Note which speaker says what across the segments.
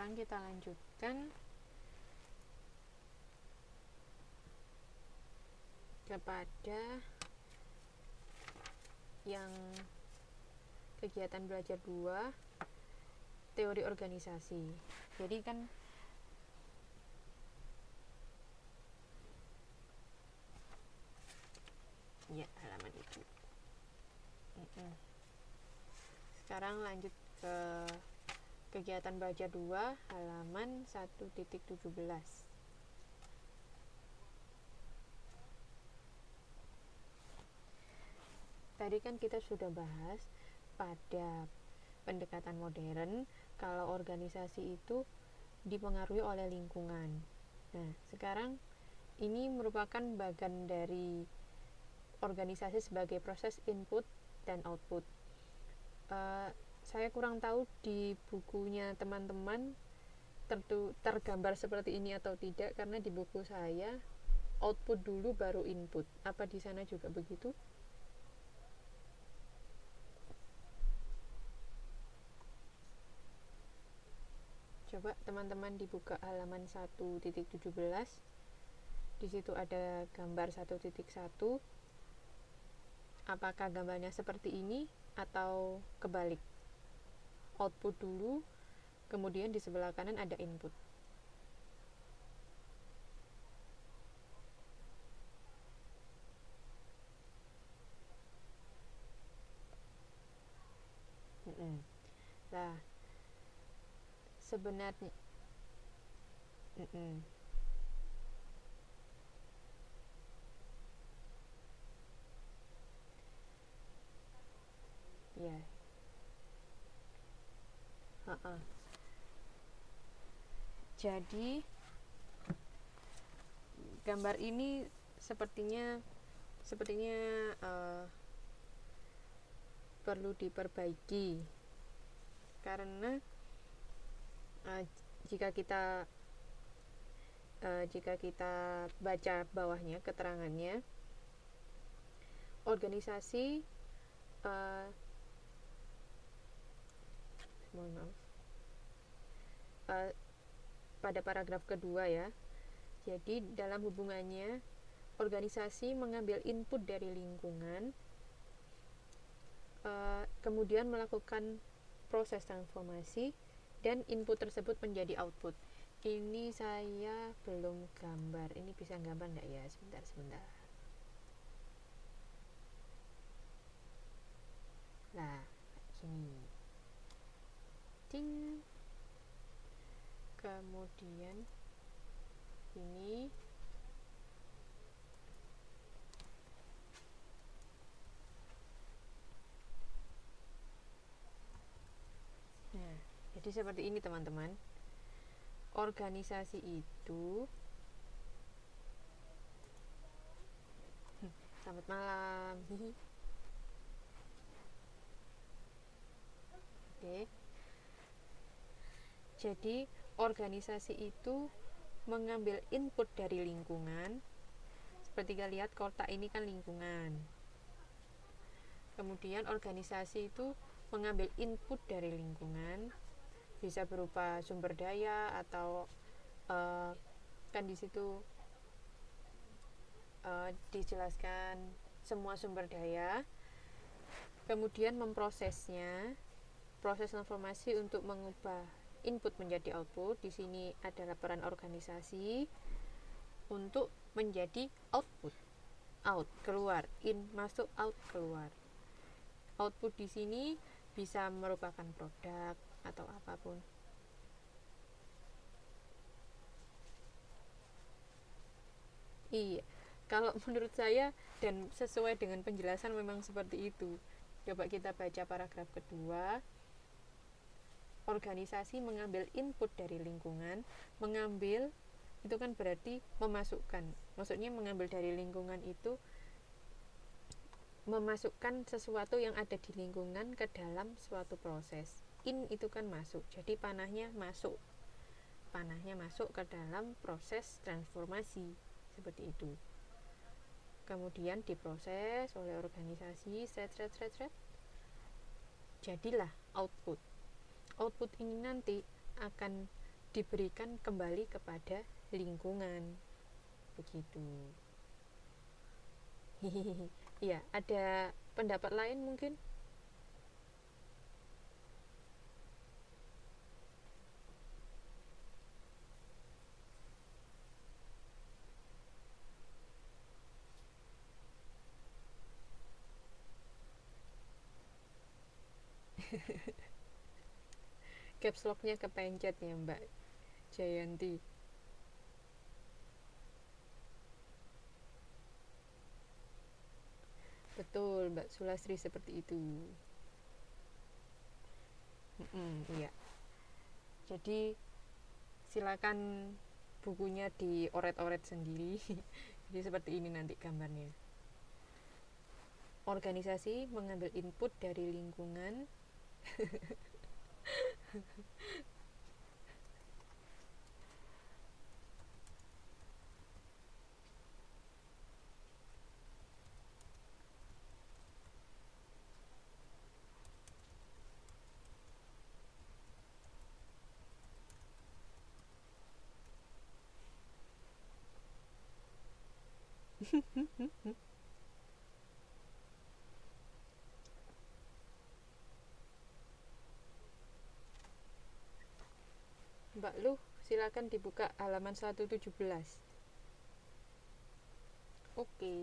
Speaker 1: sekarang kita lanjutkan kepada yang kegiatan belajar 2, teori organisasi. Jadi kan ya, halaman itu. Sekarang lanjut ke kegiatan belajar 2, halaman 1.17. Tadi kan kita sudah bahas pada pendekatan modern kalau organisasi itu dipengaruhi oleh lingkungan. Nah, sekarang ini merupakan bagian dari organisasi sebagai proses input dan output. Saya kurang tahu di bukunya teman-teman tergambar seperti ini atau tidak, karena di buku saya output dulu baru input. Apa di sana juga begitu? Coba teman-teman dibuka halaman 1.17. Di situ ada gambar 1.1. Apakah gambarnya seperti ini atau kebalik? Output dulu, kemudian di sebelah kanan ada input. Nah, sebenarnya ya. Jadi gambar ini sepertinya perlu diperbaiki, karena jika kita baca bawahnya keterangannya, organisasi pada paragraf kedua ya. Jadi dalam hubungannya, organisasi mengambil input dari lingkungan, kemudian melakukan proses transformasi, dan input tersebut menjadi output. Ini saya belum gambar. Ini bisa gambar enggak ya? Sebentar. Nah, ini. Ting. Kemudian ini. Nah, jadi seperti ini teman-teman. Organisasi itu, selamat malam. Oke. Jadi organisasi itu mengambil input dari lingkungan. Seperti kalian lihat, kotak ini kan lingkungan. Kemudian organisasi itu mengambil input dari lingkungan, bisa berupa sumber daya atau kan di situ dijelaskan semua sumber daya. Kemudian memprosesnya, proses transformasi untuk mengubah input menjadi output. Di sini adalah peran organisasi untuk menjadi output. Out, keluar, in, masuk, out, keluar. Output di sini bisa merupakan produk atau apapun. Iya, kalau menurut saya dan sesuai dengan penjelasan memang seperti itu. Coba kita baca paragraf kedua. Organisasi mengambil input dari lingkungan. Mengambil itu kan berarti memasukkan. Maksudnya mengambil dari lingkungan itu memasukkan sesuatu yang ada di lingkungan ke dalam suatu proses. In itu kan masuk, jadi panahnya masuk ke dalam proses transformasi, seperti itu. Kemudian diproses oleh organisasi, jadilah output. Output ini nanti akan diberikan kembali kepada lingkungan. Begitu. Iya, ada pendapat lain mungkin? Caps lock-nya kepencet ya Mbak Jayanti. Betul Mbak Sulastri, seperti itu. Iya. Jadi silakan bukunya dioret-oret sendiri. Jadi seperti ini nanti gambarnya. Organisasi mengambil input dari lingkungan. Mbak Lu, silakan dibuka halaman 117. Oke.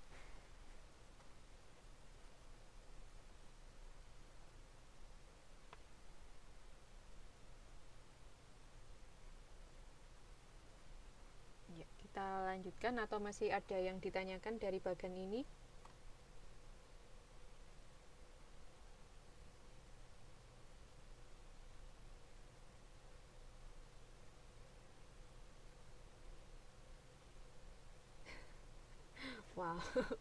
Speaker 1: Ya, kita lanjutkan atau masih ada yang ditanyakan dari bagian ini? Wow.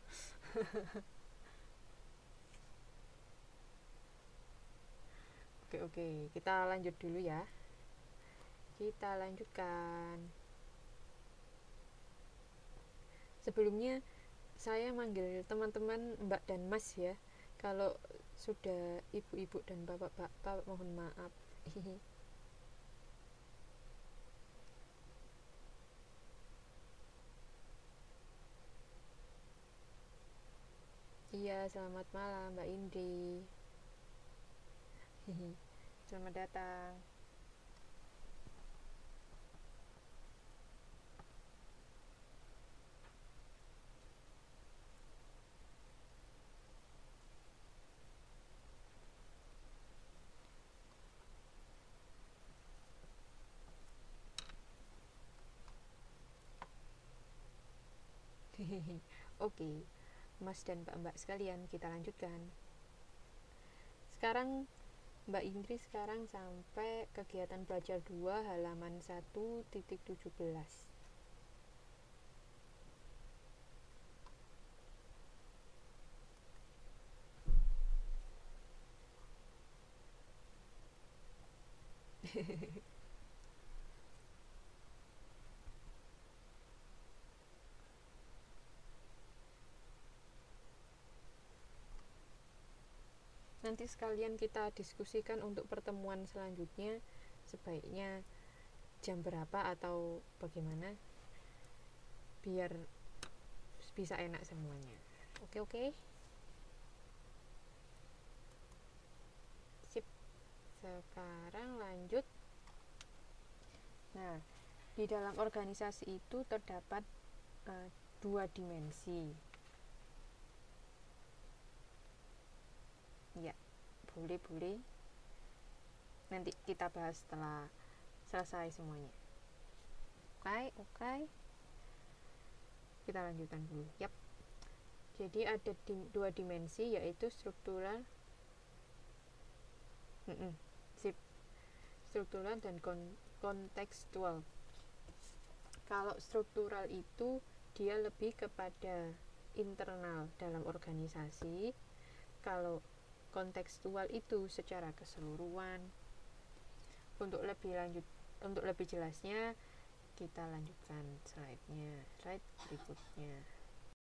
Speaker 1: Oke, kita lanjut dulu ya. Kita lanjutkan. Sebelumnya saya manggil teman-teman Mbak dan Mas ya. Kalau sudah ibu-ibu dan bapak-bapak mohon maaf. Iya, selamat malam Mbak Indri. Selamat datang. Oke, Mas dan Mbak sekalian, kita lanjutkan. Sekarang Mbak Indri sekarang sampai kegiatan belajar 2 halaman 1.17. Nanti sekalian kita diskusikan untuk pertemuan selanjutnya, sebaiknya jam berapa atau bagaimana, biar bisa enak semuanya. Oke. Sip. Sekarang lanjut. Nah, di dalam organisasi itu terdapat 2 dimensi. Ya, boleh. Nanti kita bahas setelah selesai semuanya. Oke. Kita lanjutkan dulu. Yap. Jadi ada 2 dimensi, yaitu struktural. Sip. Struktural dan kontekstual. Kalau struktural itu dia lebih kepada internal dalam organisasi. Kalau kontekstual itu secara keseluruhan. Untuk lebih jelasnya kita lanjutkan slide berikutnya.